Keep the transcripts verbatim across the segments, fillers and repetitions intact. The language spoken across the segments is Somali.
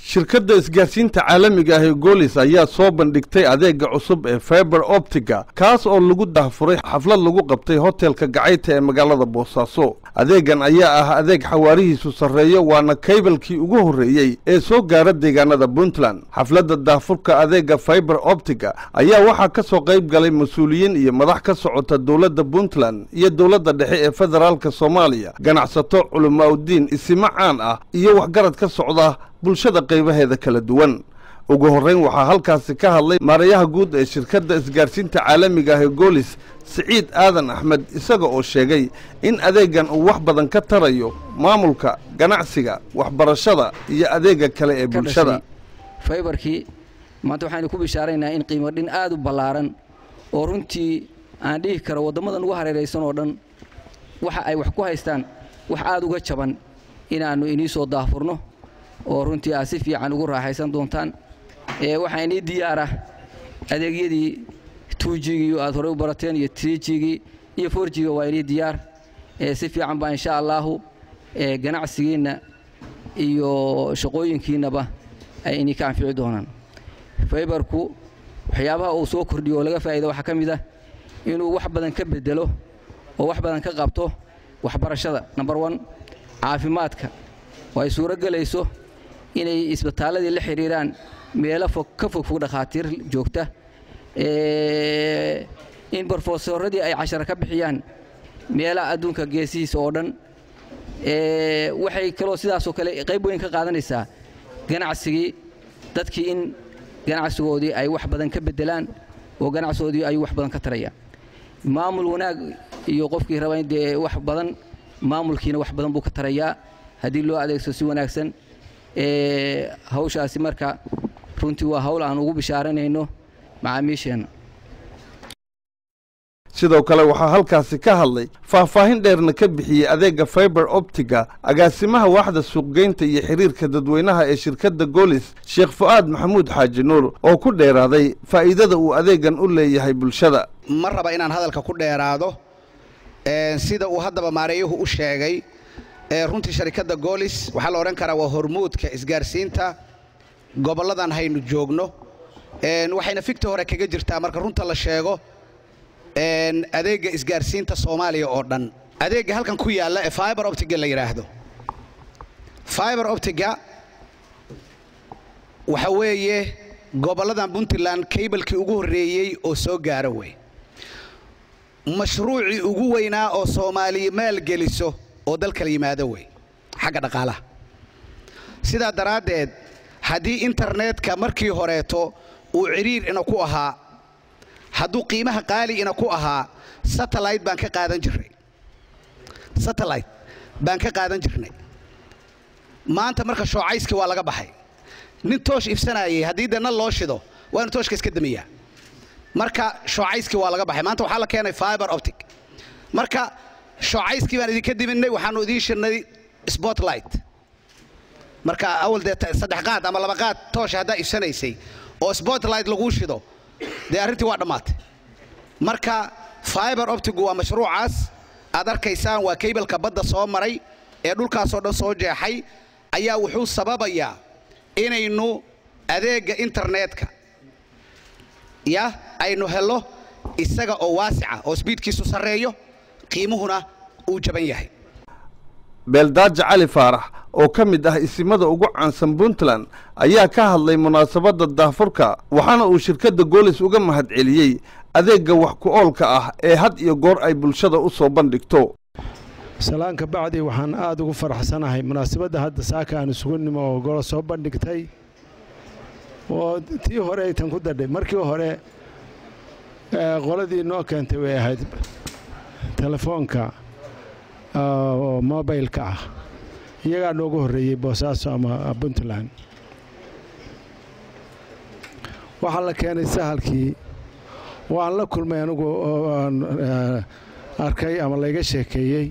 shirkadda isgaarsiinta caalamiga ah ee Golis ayaa soo bandhigtay adeega cusub ee Fiber Optica kaas oo lagu daahfuray xaflad lagu qabtay hotelka Gacayta ee magaalada Boosaaso. adeegan ayaa ah adeeg xawaarihiisu sareeyo waana kaybalkii ugu horeeyay ee soo gaara deegaanada Puntland. xafladda daahfurka adeega Fiber Optica ayaa waxaa ka soo qayb galay mas'uuliyiin iyo madax ka socota dawladda Puntland iyo dawladda dhexe ee federaalka Soomaaliya, ganacsato, culumaaddin, isma caan ah iyo waxgarad ka socda bulshada qaybaheeda kala duwan. ugu horeyn waxaa halkaasi ka hadlay maarayaha guud ee shirkadda isgaarsiinta caalamiga ah ee Golis, Siciid Aadan Axmed, isaga oo sheegay in adeegan uu wax badan ka tarayo maamulka, ganacsiga, waxbarashada iyo adeega kale ee bulshada. Fiberkii maanta waxaan ku bishaaraynaa in qiimo dhin aad u ballaaran oo runtii aan dhihi karo wadamadan ugu hareeraysan oo dhan waxa ay wax ku haystaan wax aad uga jaban inaanu inii soo daahfurno oo runtii aad si fiican ugu raaxaysan doontaan. ee waxa inii diyaar ah adeegyadii two G iyo aad hore u barateen iyo three G iyo four G waa inii diyaar. ee si fiican baa insha Allah ee ganacsigeena iyo shaqooyinkiinaba ay inii ka anfici doonaan. Fiberku waxyaabaha uu soo kordhiyo laga faa'iido waxa kamid ah inuu wax badan ka bedelo oo wax badan ka qabto waxbarashada. number one caafimaadka way suura galayso inay isbitaaladii la xiriiraan meelo fog ka fog fog dhaqaatiir joogta ee in professoradii ay cashar ka bixiyaan meelaha adduunka geesihiisa oo dhan. ee waxay kaloo sidaas oo kale qayb weyn ka qaadanaysaa ganacsigii dadkii in ganacsigoodii ay wax badan ka bedelaan oo ganacsigoodii ay wax badan ka tarayaan. maamul wanaag iyo qofkii raba in wax badan maamulkiina wax badan buu ka tarayaa haddii loo adeegso si wanaagsan. ee hawshaasi marka runtii waa hawl aan ugu bishaaranayno macaamiisheena. sidoo kale waxaa halkaasi ka hadlay faahfaahin dheerna ka bixiyay adeega Fiber Optica agaasimaha waaxda suuqgeynta iyo xiriirka dadweynaha ee shirkadda Golis, Sheekh Fuaad Maxamuud Xaaji Nuur, oo ku dheeraaday faa'iidada uu adeegan u leeyahay bulshada. ma raba inaan hadalka ku dheeraado ee sida uu haddaba maareeyuhu u sheegay ee runtii shirkadda Golis waxa la oran karaa waa hormuudka isgaarsiinta goboladan haynu joogno. ee waxayna fikta hore kaga jirtaa marka runta la sheego ee adeega isgaarsiinta Soomaaliya oo dhan. adeega halkan ku yaala ee Fiber Optica la yiraahdo Fiber Optica waxa weeye goboladan Puntland cable-kii ugu horeeyay oo soo gaara way mashruuci ugu weynaa oo Soomaaliya maal geliso oo dalka la yimaado way xagga dhaqaalaha. sida daraadeed hadii internetka markii horeeto uu ciriir ina ku ahaa hadduu qiimaha qaali ina ku ahaa satellite baan ka qaadan jirnay satellite baan ka qaadan jirnay maanta marka shoocayski waa laga baxay. nin toosh ifsanayay haddii dana loo shido waa in tooshka iska damiyaa marka shoocayski waa laga baxay. maanta waxaa la keenay Fiber Optic marka shoocayski baan idinka diminay waxaanu idin shirnay spotlight. marka awal de saddex qaad ama laba qaad toosh hada ifsanaysay oo spotlight lagu shido de arrintii waa dhamaatay. marka Fiber Optic waa mashruucaas aad arkaysaan waa cable-ka badda soo maray ee dhulkaas oo dhan soo jeexay ayaa wuxuu sababayaa inaynu adeega internetka ya aynu helo isaga oo waasica oo speedkiisu sareeyo qiimuhuna uu jaban yahay. beeldaaja cali faarax oo ka mid ah isimada ugu caansan Puntland ayaa ka hadlay munaasabadda daahfurka waxaana uu shirkadda Golis uga mahadceliyay adeega wax ku oolka ah ee had iyo goor ay bulshada u soo bandhigto. salaanka bacdi waxaan aad ugu faraxsanahay munaasabadda hadda saaka aan isugu nimo oo gol soo bandhigtay oo tii hore ay tan ku dadhay. markii hore qoladii noo keentay way ahayd telefoonka oo mobile-ka ah iyaga noogu horeeyay Boosaaso ama Puntland. waxa la keenay sahalkii waan la kulmay anigu arkay ama laga sheekeeyay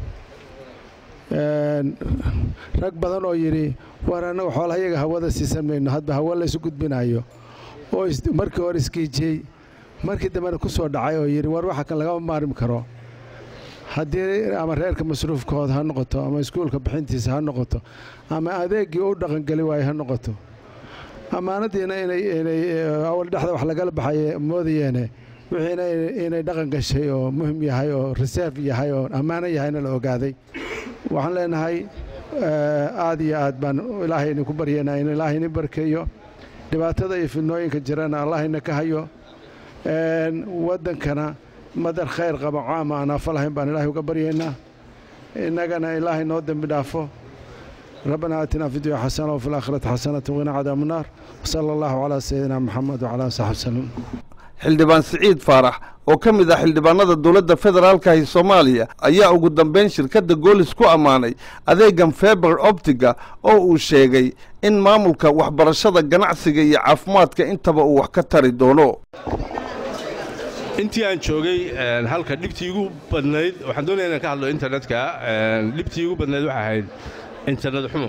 rag badan oo yiri warana xoolaha iyaga hawada siisanayno hadba hawa la isu gudbinayo oo markii hore iskiijay markii dambe ku soo dhacay oo yiri war waxa kan laga maarmi karo haddii ama reerka masruufkooda ha noqoto ama iskuulka bixintiisa ha noqoto ama adeegii u dhaqangeli waayo ha noqoto ammaanadiina inay awal dhexda wax lagala baxay moodayeene wixiina inay dhaqan gashay oo muhiim yahay oo reserve yahay oo ammaano yahayna la ogaaday waxaan leenahay aad iyo aad baan ilaahayna ku baryeynaa in ilaahayna barkeeyo dhibaatada iyo fidnooyinka jirana allahayna ka hayo waddankana madar khayr qaba caama aan afa lahayn baan ilaahay uga baryeynaa innagana ilaahay noo dembi dhaafo ربنا آتنا في الدنيا حسنة وفي الآخرة حسنة وقنا عذاب النار وصلى الله على سيدنا محمد وعلى آله وصحبه وسلم. xildhibaan Siciid Faarax oo ka mid ah xildhibaanada dawladda federaalka ee Soomaaliya ayaa ugu dambeyn shirkadda Golis ku amaanay adeegan fiber optiga oo uu sheegay in maamulka waxbarashada ganacsiga iyo caafimaadka intaba uu wax ka tari doono. intii aan joogay halka dhibtii ugu badnayd waxaan doonayaa inaan ka hadlo internetka dhibtii ugu badnayd waxa ahayd internet xumo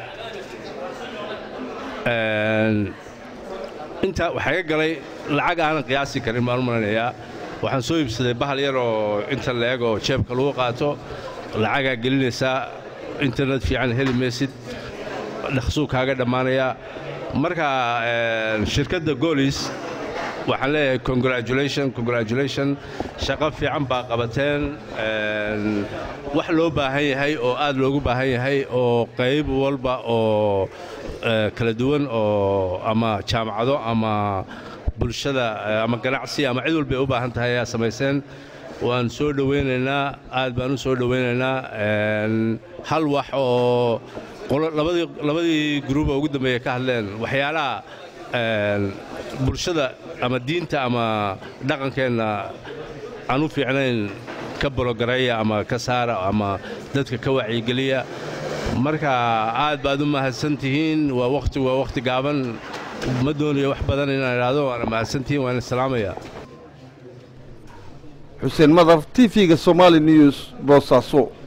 inta waxa ka galay lacag aan qiyaasi karin ma maranayaa waxaan soo iibsaday bahal yar oo inta la eego jeebka lagu qaato lacaga gelinaysa internet fiican heli meesid dhakhsuu kaaga dhamaanaya marka shirkadda Golis waxaan leeyahay congratulation congratulation shaqo fiican baa qabateen wax loo baahan yahay oo aad loogu baahan yahay oo qayb walba oo kala duwan oo ama jaamacado ama bulshada ama ganacsi ama cid walba u baahan tahay ayaa sameeyeen waan soo dhaweynaynaa aad baan u soo dhaweynaynaa hal wax oo labadii labadii group ugu dambeeyay ka hadleen waxyaalaha bulshada ama diinta ama dhaqankeena aanu fiicnayn ka borogareeya ama ka saara ama dadka ka wacyi geliya marka aad baad u mahadsantihiin waa waqti waa waqti gaaban ma doonayo wax badan inaan iraado waan mahadsantihiin waan salaamaya Xuseen Madar T V-ga Somali News Boosaaso.